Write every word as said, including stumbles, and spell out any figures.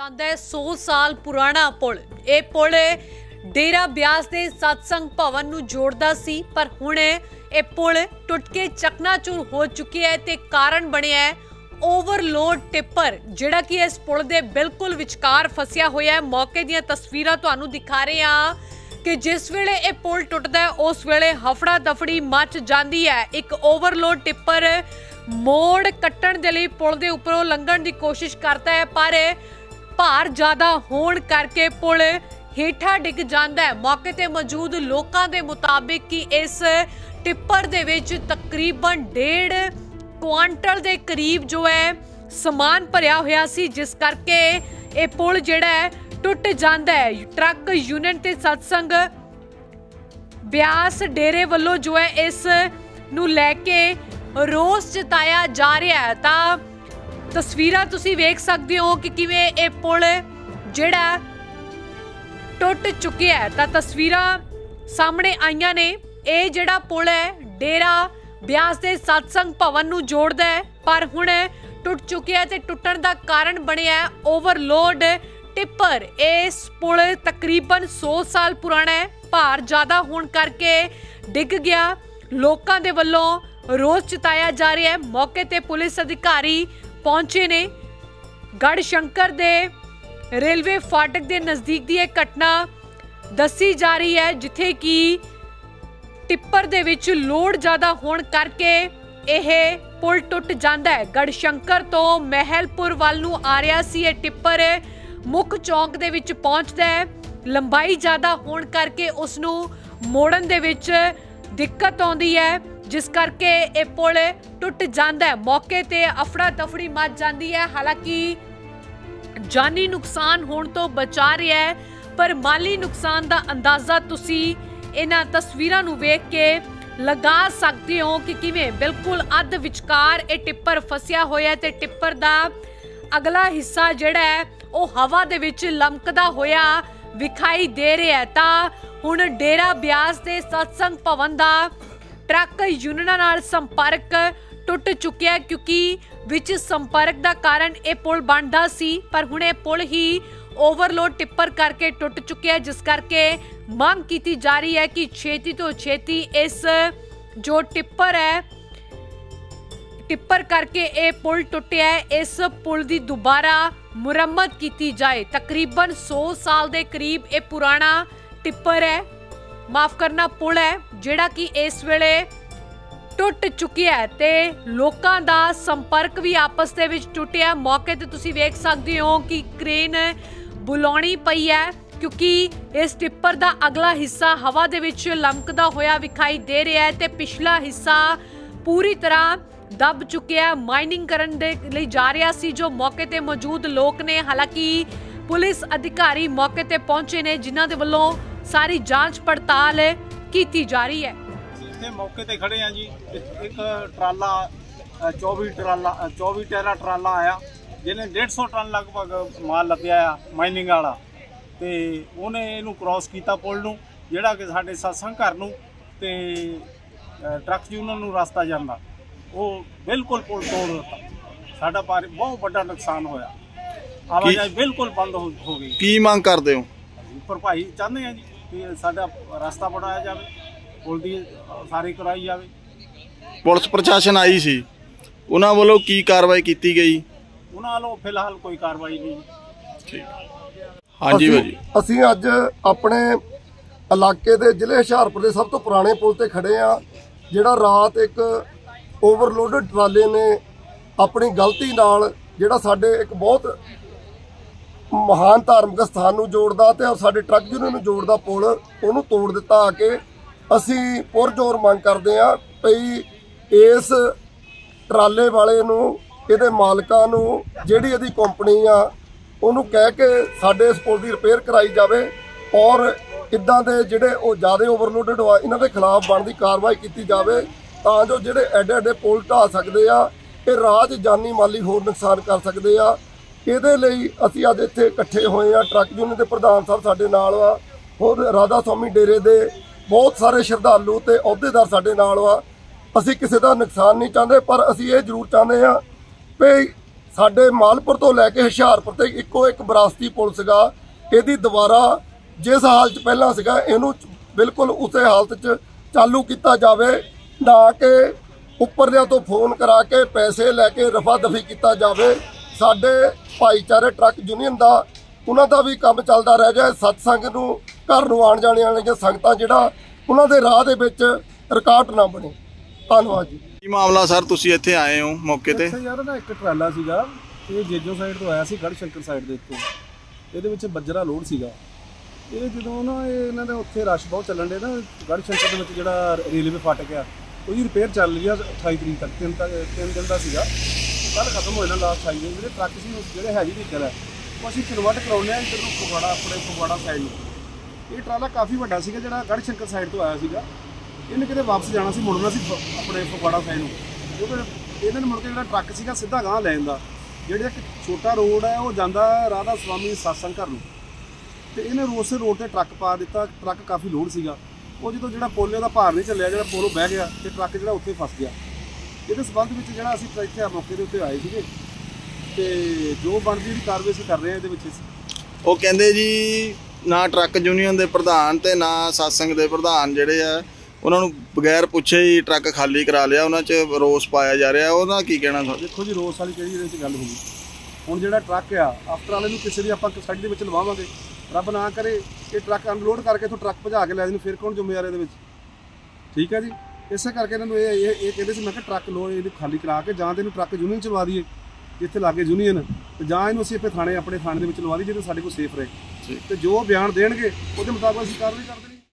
ਜਾਂਦਾ ਹੈ सौ ਸਾਲ ਪੁਰਾਣਾ ਪੁਲ। ਇਹ ਪੁਲ ਡੇਰਾ ਬਿਆਸ ਦੇ ਸਤਸੰਗ ਭਵਨ ਨੂੰ ਜੋੜਦਾ ਸੀ, ਪਰ ਹੁਣ ਇਹ ਪੁਲ ਟੁੱਟ ਕੇ ਚਕਨਾਚੂਰ ਹੋ ਚੁੱਕਿਆ ਹੈ ਤੇ ਕਾਰਨ ਬਣਿਆ ਹੈ ओवरलोड टिप्पर जिहड़ा कि इस पुल दे बिल्कुल विचकार फसिया होया है। मौके दीयां तस्वीरां तुहानूं दिखा रहे हां कि जिस वेले ये पुल टुटदा है उस वेले हफड़ा दफड़ी मच जाती है। एक ओवरलोड टिप्पर मोड़ कट्टण दे लई पुल दे उपरों लंघण दी कोशिश करता है, पर भार ज़्यादा होण करके पुल हेठा डिग जांदा है। मौके ते मौजूद लोकां दे मुताबिक कि इस टिप्पर दे विच तकरीबन डेढ़ क्वांटल के करीब जो है समान भरिया होया सी, जिस करके ये पुल जिहड़ा है टुट जाता है। ट्रक यूनियन ते सतसंग ब्यास डेरे वालों जो है इस नूं लैके रोस जताया जा रहा है। तां तस्वीरां तुसीं वेख सकदे हो कि किवें ये पुल जिहड़ा टुट चुकिया है। तां तस्वीरां सामने आईयां ने। ये जिहड़ा पुल है डेरा ब्यास दे सतसंग भवन नूं जोड़दा है, पर हुण टुट चुकिया है ते टुटण दा कारण बनिया है ओवरलोड टिप्पर। इस पुल तकरीबन सौ साल पुराना है, भार ज़्यादा होण करके डिग गया। लोकां दे वल्लों रोस जताया जा रहा है। मौके ते पुलिस अधिकारी पहुंचे ने। गढ़शंकर दे रेलवे फाटक दे नज़दीक दी यह घटना दसी जा रही है, जिथे कि टिप्पर दे विच लोड ज़्यादा होण करके यह पुल टुट जाता है। गढ़शंकर तो महलपुर वाल नूं आ रहा सी यह टिप्पर मुख चौंक दे विच पहुंचदा है। लंबाई ज़्यादा होण करके उसनूं मोड़न दे विच दिक्कत आउंदी है, जिस करके यह पुल टुट जाता है। मौके ते अफड़ा तफड़ी मच जाती है। हालांकि जानी नुकसान होण तो बचा रहा है, पर माली नुकसान का अंदाज़ा तुसीं इन्हां तस्वीरां नूं वेख के लगा सकते हो कि किवें बिल्कुल अध विचकार ये टिप्पर फसिया होया ते टिप्पर दा अगला हिस्सा जिहड़ा है वो हवा दे विच लमकदा होया विखाई दे रहा है। तां हुण डेरा ब्यास दे सतसंग भवन दा ट्रक यूनियनां नाल संपर्क टुट चुकिया है, क्योंकि विच संपर्क दा कारण ये पुल बनदा सी, पर हुण ये पुल ही ओवरलोड टिप्पर करके टुट चुके हैं, जिस करके मांग की जा रही है कि छेती तो छेती इस जो टिप्पर है टिप्पर करके ये पुल टुटिया है, इस पुल की दोबारा मुरम्मत की जाए। तकरीबन सौ साल के करीब ये पुराना टिप्पर है, माफ करना पुल है, जिहड़ा कि इस वेले टुट चुकिया है ते लोकां दा संपर्क भी आपस दे विच टुटिया। मौके ते तुसीं वेख सकदे हो कि क्रेन बुलाउणी पई है, क्योंकि इस टिप्पर दा अगला हिस्सा हवा दे विच लमकदा होया विखाई दे रहा है ते पिछला हिस्सा पूरी तरह दब चुकिया है। माइनिंग करन दे लई जा रहा सी जो मौके ते मौजूद लोग ने। हालांकि पुलिस अधिकारी मौके ते पहुंचे ने, जिन्हां दे वल्लों सारी जांच पड़ताल की जा रही है। मौके ते खड़े हैं जी। एक ट्राला चौबी ट्राला चौबी टैरा ट्राला आया, जिन्हें डेढ़ सौ टन लगभग माल लद्या माइनिंग वाला, तो उन्हें इनू क्रॉस किया पुल नूं, जिहड़ा कि साडे सतसंग घर नूं ते ट्रक यूनियन नूं रास्ता जांदा, वो बिल्कुल पुल तोड़ दिता। साडा भारी बहुत बड़ा नुकसान होया, आवाजाही बिल्कुल बंद हो, हो गई। की मांग करदे हो? भरपाई चाहते हैं जी कि साडा रास्ता बनाया जाए, पुल दी सारी कराई जाए। पुलिस प्रशासन आई सी, उन्हां वालों की कार्रवाई की गई? उन्हां वालों फिलहाल कोई कार्रवाई नहीं। ठीक हाँ जी भाजी। असीं अज अपने इलाके दे जिले हुशियारपुर दे सब तो पुराने पुल ते खड़े हाँ, जिहड़ा रात एक ओवरलोडेड ट्राले ने अपनी गलती नाल जिहड़ा साडे एक बहुत महान धार्मिक स्थान नूं जोड़दा ते साडे ट्रक यूनियन नूं जोड़दा पुल उहनूं तोड़ दिता। आके असी पुरजोर मंग करते हैं भई इस ट्राले वाले नूं इहदे मालकां नूं जिहड़ी इहदी कंपनी आ उहनूं कह के साडे इस पुल दी रिपेयर कराई जावे, और इदां दे जिहड़े ओह ज़्यादा ओवरलोडेड आ इन्हां दे खिलाफ बनदी कार्रवाई की जावे, तां जो जिहड़े एडे एडे पुल ढा सकदे आ, इह राज जानी माली होर नुकसान कर सकदे आ। इहदे लई असीं अज इत्थे इकट्ठे होए आ। ट्रक यूनियन दे प्रधान साहब साडे नाल आ, होर राधा स्वामी डेरे दे बहुत सारे श्रद्धालु ते अहुदेदार साडे नाल आ। असीं किसी का नुकसान नहीं चाहते, पर असीं ये जरूर चाहते हैं भी ਸਾਡੇ ਮਾਲਪੁਰ ਤੋਂ ਲੈ ਕੇ ਹੁਸ਼ਿਆਰਪੁਰ ਤੇ ਇੱਕੋ ਇੱਕ ਵਿਰਾਸਤੀ ਪੁਲ ਸੀਗਾ। ਇਹਦੀ ਦੁਬਾਰਾ ਜਿਸ ਹਾਲਤ 'ਚ ਪਹਿਲਾਂ ਸੀਗਾ ਇਹਨੂੰ ਬਿਲਕੁਲ ਉਸੇ ਹਾਲਤ 'ਚ ਚਾਲੂ ਕੀਤਾ ਜਾਵੇ, ਨਾ ਕਿ ਉੱਪਰਲਿਆਂ ਤੋਂ ਫੋਨ ਕਰਾ ਕੇ ਪੈਸੇ ਲੈ ਕੇ ਰਫਾ ਦਫੀ ਕੀਤਾ ਜਾਵੇ। ਸਾਡੇ ਭਾਈਚਾਰੇ ਟਰੱਕ ਯੂਨੀਅਨ ਦਾ ਉਹਨਾਂ ਦਾ ਵੀ ਕੰਮ ਚੱਲਦਾ ਰਹਿ ਜਾਏ। ਸਤਸੰਗ ਨੂੰ ਘਰ ਨੂੰ ਆਉਣ ਜਾਣ ਵਾਲੀਆਂ ਸੰਗਤਾਂ ਜਿਹੜਾ ਉਹਨਾਂ ਦੇ ਰਾਹ ਦੇ ਵਿੱਚ ਰੁਕਾਵਟ ਨਾ ਬਣੇ। ਧੰਨਵਾਦ ਜੀ। ਕੀ ਮਾਮਲਾ ਸਰ, ਤੁਸੀਂ ਇੱਥੇ ਆਏ ਹੋ ਮੌਕੇ ਤੇ? ਯਾਰ ਨਾ ਇੱਕ ਟਰਾਲਾ ਸੀਗਾ, ਇਹ ਜੇਜੋ ਸਾਈਡ ਤੋਂ ਆਇਆ ਸੀ ਗੜ੍ਹ ਸ਼ੰਕਰ ਸਾਈਡ ਦੇ ਉੱਤੇ। ਇਹਦੇ ਵਿੱਚ ਬੱਜਰਾ ਲੋਡ ਸੀਗਾ। ਇਹ ਜਦੋਂ ਨਾ ਇਹ ਇਹਨਾਂ ਦੇ ਉੱਥੇ ਰਸ਼ ਬਹੁਤ ਚੱਲਣ ਦੇ ਨਾ ਗੜ੍ਹ ਸ਼ੰਕਰ ਦੇ ਵਿੱਚ ਜਿਹੜਾ ਰੇਲਵੇ ਫਾਟਕ ਆ ਉਹਦੀ ਰਿਪੇਅਰ ਚੱਲ ਰਹੀ ਆ ਅਠਾਈ ਤਰੀਕ ਤੱਕ, ਤਿੰਨ ਤੱਕ ਤਿੰਨ ਦਿਨ ਦਾ ਸੀਗਾ। ਕੱਲ੍ਹ ਖਤਮ ਹੋ ਜਾਣਾ ਲਾਸਟ ਅਠਾਈ ਦਿਨ। ਜਿਹੜੇ ਟਰੱਕ ਸੀ ਜਿਹੜੇ ਹੈਵੀ ਵਹੀਕਲ ਹੈ ਉਹ ਅਸੀਂ ਕਨਵਰਟ ਕਰਾਉਂਦੇ ਹਾਂ ਇੱਧਰ ਨੂੰ ਫਗਵਾੜਾ, ਆਪਣੇ ਫਗਵਾੜਾ ਸਾਈਡ ਨੂੰ। ਇਹ ਟਰਾਲਾ ਕਾਫੀ ਵੱਡਾ ਸੀਗਾ ਜਿਹੜਾ ਗੜ੍ਹ ਸ਼ੰਕਰ ਸਾਈਡ ਤੋਂ ਆਇਆ ਸੀਗਾ। ਇਹਨੇ ਕਿਤੇ ਵਾਪਸ ਜਾਣਾ ਸੀ, ਮੁੜਨਾ ਸੀ ਆਪਣੇ ਫਗਵਾੜਾ ਸਾਈਡ ਨੂੰ, ਕਿਉਂਕਿ ਇਹਨਾਂ ਨੇ ਮੁੜ ਕੇ ਜਿਹੜਾ ਟਰੱਕ ਸੀਗਾ ਸਿੱਧਾ ਗਾਂਹ ਲੈ ਜਾਂਦਾ। ਜਿਹੜਾ ਇੱਕ ਛੋਟਾ ਰੋਡ ਹੈ ਉਹ ਜਾਂਦਾ ਰਾਧਾ ਸਵਾਮੀ ਸਤਸੰਗ ਘਰ ਨੂੰ, ਤੇ ਇਹਨੇ ਉਸੇ ਰੋਡ ਤੇ ਟਰੱਕ ਪਾ ਦਿੱਤਾ। ਟਰੱਕ ਕਾਫੀ ਲੋਡ ਸੀਗਾ। ਉਹ ਜਦੋਂ ਜਿਹੜਾ ਪੁਲ ਉਹਦਾ ਭਾਰ ਨਹੀਂ ਚੱਲਿਆ, ਜਿਹੜਾ ਪੁਲ ਬਹਿ ਗਿਆ ਤੇ ਟਰੱਕ ਜਿਹੜਾ ਉੱਥੇ ਫਸ ਗਿਆ। ਇਹਦੇ ਸੰਬੰਧ ਵਿੱਚ ਜਿਹੜਾ ਅਸੀਂ ਇੱਥੇ ਮੌਕੇ ਦੇ ਉੱਤੇ ਆਏ ਸੀਗੇ ਤੇ ਜੋ ਬਣਦੀ ਜਿਹੜੀ ਕਾਰਵਾਈ ਅਸੀਂ ਕਰ ਰਹੇ ਹਾਂ ਇਹਦੇ ਵਿੱਚ। ਉਹ ਕਹਿੰਦੇ ਜੀ ਨਾ ਟਰੱਕ ਯੂਨੀਅਨ ਦੇ ਪ੍ਰਧਾਨ ਤੇ ਨਾ ਸਤਸੰਗ ਦੇ ਪ੍ਰਧਾਨ ਜਿਹੜੇ ਆ ਉਹਨਾਂ ਨੂੰ ਬਗੈਰ ਪੁੱਛੇ ਹੀ ਟਰੱਕ ਖਾਲੀ ਕਰਾ ਲਿਆ, ਉਹਨਾਂ 'ਚ ਰੋਸ ਪਾਇਆ ਜਾ ਰਿਹਾ। ਉਹਦਾ ਕੀ ਕਹਿਣਾ ਸਰ? ਦੇਖੋ ਜੀ, ਰੋਸ ਵਾਲੀ ਕਿਹੜੀ ਇਹਦੇ 'ਚ ਗੱਲ ਹੋਈ। ਹੁਣ ਜਿਹੜਾ ਟਰੱਕ ਆ ਆਫਟਰ ਵਾਲੇ ਨੂੰ ਕਿਸੇ ਦੀ ਆਪਾਂ ਕਸਟਡੀ ਦੇ ਵਿੱਚ ਲਵਾਵਾਂਗੇ, ਰੱਬ ਨਾ ਕਰੇ ਇਹ ਟਰੱਕ ਅਨਲੋਡ ਕਰਕੇ ਇੱਥੋਂ ਟਰੱਕ ਭਜਾ ਕੇ ਲੈ ਜਾਣ, ਫਿਰ ਕੌਣ ਜ਼ਿੰਮੇਵਾਰ ਇਹਦੇ ਵਿੱਚ? ਠੀਕ ਹੈ ਜੀ। ਇਸੇ ਕਰਕੇ ਇਹਨਾਂ ਨੂੰ ਇਹ ਇਹ ਕਹਿੰਦੇ ਸੀ ਮੈਂ ਕਿਹਾ ਟਰੱਕ ਲੋ ਇਹਨੂੰ ਖਾਲੀ ਕਰਾ ਕੇ ਜਾਂ ਤਾਂ ਇਹਨੂੰ ਟਰੱਕ ਯੂਨੀਅਨ ਚਲਵਾ ਦਈਏ ਜਿੱਥੇ ਲਾਗੇ ਯੂਨੀਅਨ, ਤੇ ਜਾਂ ਇਹਨੂੰ ਅਸੀਂ ਆਪਣੇ ਥਾਣੇ ਆਪਣੇ ਥਾਣੇ ਦੇ ਵਿੱਚ ਲਵਾ ਦਈਏ ਜਿਹਦੇ ਸਾਡੇ ਕੋਲ ਸੇਫ ਰਹੇ। ਤੇ ਜੋ ਬਿਆਨ ਦੇਣਗੇ ਉਹਦੇ ਮੁਤਾਬਕ ਅਸੀਂ ਕਾਰਵਾਈ ਕਰ ਦੇਣੀ।